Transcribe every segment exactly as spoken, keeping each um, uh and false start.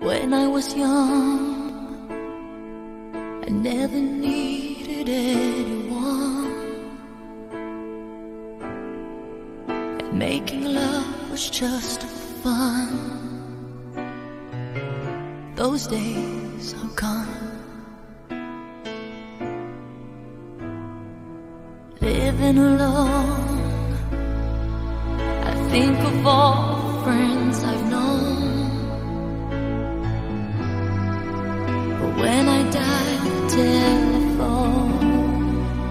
When I was young, I never needed anyone, and making love was just fun. Those days are gone. Living alone, I think of all the friends I've known. But when I dial the telephone,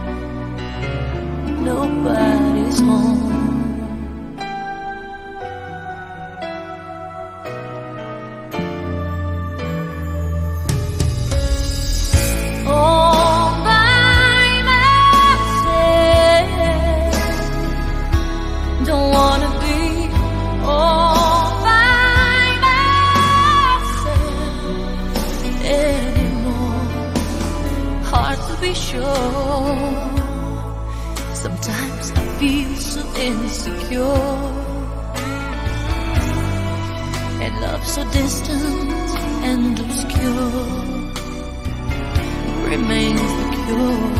nobody's home. Don't wanna be all by myself anymore. Hard to be sure. Sometimes I feel so insecure, and love so distant and obscure remains the cure.